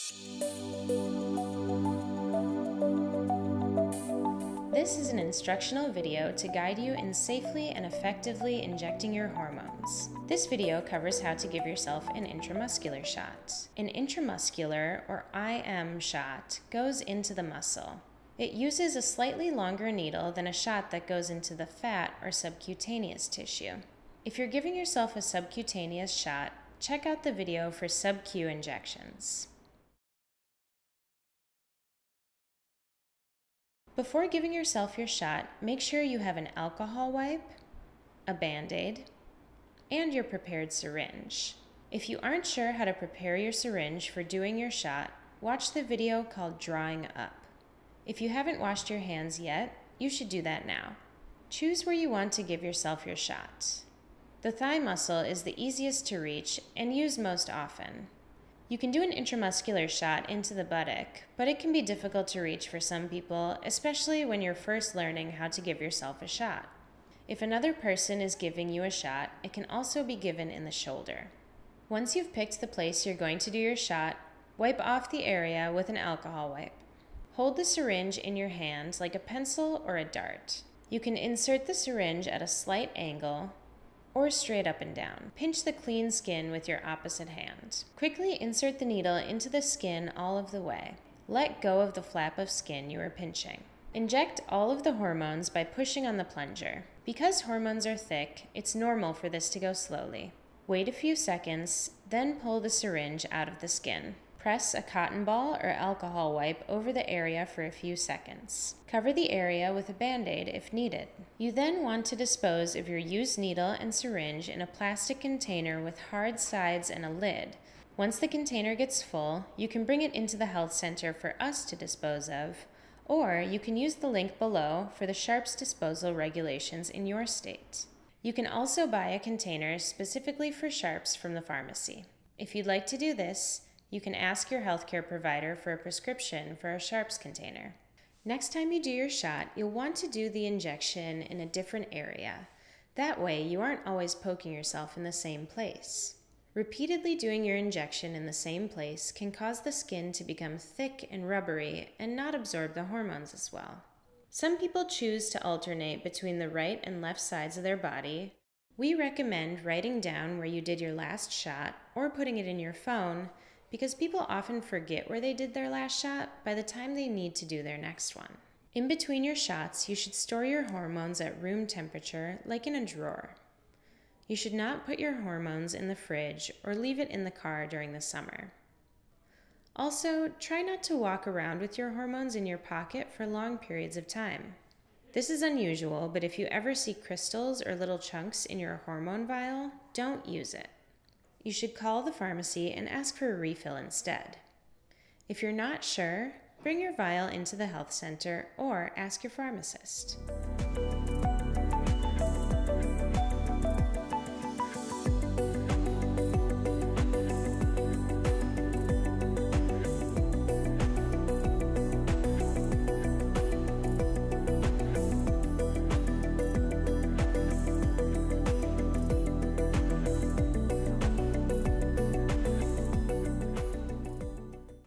This is an instructional video to guide you in safely and effectively injecting your hormones. This video covers how to give yourself an intramuscular shot. An intramuscular, or IM shot, goes into the muscle. It uses a slightly longer needle than a shot that goes into the fat or subcutaneous tissue. If you're giving yourself a subcutaneous shot, check out the video for sub-Q injections. Before giving yourself your shot, make sure you have an alcohol wipe, a Band-Aid, and your prepared syringe. If you aren't sure how to prepare your syringe for doing your shot, watch the video called Drawing Up. If you haven't washed your hands yet, you should do that now. Choose where you want to give yourself your shot. The thigh muscle is the easiest to reach and use most often. You can do an intramuscular shot into the buttock, but it can be difficult to reach for some people, especially when you're first learning how to give yourself a shot. If another person is giving you a shot, it can also be given in the shoulder. Once you've picked the place you're going to do your shot, wipe off the area with an alcohol wipe. Hold the syringe in your hand like a pencil or a dart. You can insert the syringe at a slight angle or straight up and down. Pinch the clean skin with your opposite hand. Quickly insert the needle into the skin all of the way. Let go of the flap of skin you are pinching. Inject all of the hormones by pushing on the plunger. Because hormones are thick, it's normal for this to go slowly. Wait a few seconds, then pull the syringe out of the skin. Press a cotton ball or alcohol wipe over the area for a few seconds. Cover the area with a Band-Aid if needed. You then want to dispose of your used needle and syringe in a plastic container with hard sides and a lid. Once the container gets full, you can bring it into the health center for us to dispose of, or you can use the link below for the sharps disposal regulations in your state. You can also buy a container specifically for sharps from the pharmacy. If you'd like to do this, you can ask your healthcare provider for a prescription for a sharps container. Next time you do your shot, you'll want to do the injection in a different area. That way, you aren't always poking yourself in the same place. Repeatedly doing your injection in the same place can cause the skin to become thick and rubbery and not absorb the hormones as well. Some people choose to alternate between the right and left sides of their body. We recommend writing down where you did your last shot or putting it in your phone, because people often forget where they did their last shot by the time they need to do their next one. In between your shots, you should store your hormones at room temperature, like in a drawer. You should not put your hormones in the fridge or leave it in the car during the summer. Also, try not to walk around with your hormones in your pocket for long periods of time. This is unusual, but if you ever see crystals or little chunks in your hormone vial, don't use it. You should call the pharmacy and ask for a refill instead. If you're not sure, bring your vial into the health center or ask your pharmacist.